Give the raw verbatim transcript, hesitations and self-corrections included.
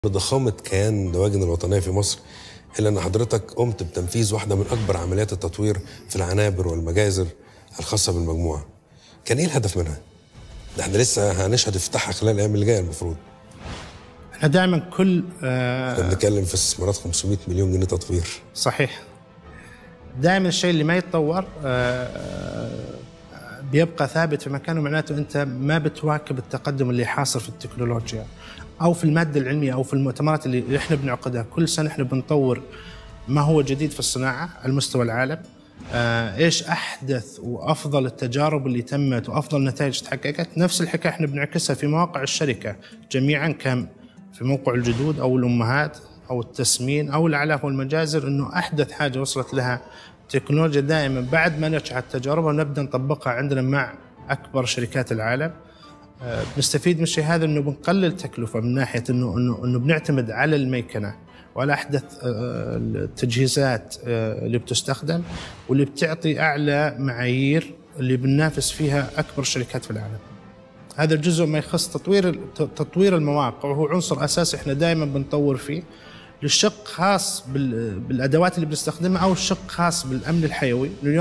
بضخامة كيان دواجن الوطنية في مصر، إلا أن حضرتك قمت بتنفيذ واحدة من أكبر عمليات التطوير في العنابر والمجازر الخاصة بالمجموعة. كان إيه الهدف منها؟ ده احنا لسه هنشهد افتتاحها خلال الأيام اللي جاية المفروض. احنا دائما كل آه احنا بنتكلم في استثمارات خمسمائة مليون جنيه تطوير. صحيح. دائما الشيء اللي ما يتطور آه بيبقى ثابت في مكانه، معناته أنت ما بتواكب التقدم اللي حاصل في التكنولوجيا أو في المادة العلمية أو في المؤتمرات اللي احنا بنعقدها. كل سنة احنا بنطور ما هو جديد في الصناعة على مستوى العالم. آه ايش احدث وافضل التجارب اللي تمت وافضل النتائج تحققت. نفس الحكايه احنا بنعكسها في مواقع الشركه جميعا، كان في موقع الجدود او الامهات او التسمين او الاعلاف والمجازر، انه احدث حاجه وصلت لها تكنولوجيا دائما بعد ما نجحت تجاربها نبدا نطبقها عندنا مع اكبر شركات العالم. آه بنستفيد من الشيء هذا انه بنقلل تكلفه من ناحيه انه انه انه بنعتمد على الميكنه وعلى أحدث التجهيزات اللي بتستخدم واللي بتعطي أعلى معايير اللي بننافس فيها أكبر الشركات في العالم. هذا الجزء ما يخص تطوير تطوير المواقع، وهو عنصر أساسي إحنا دائما بنطور فيه للشق خاص بالأدوات اللي بنستخدمها أو الشق خاص بالأمن الحيوي.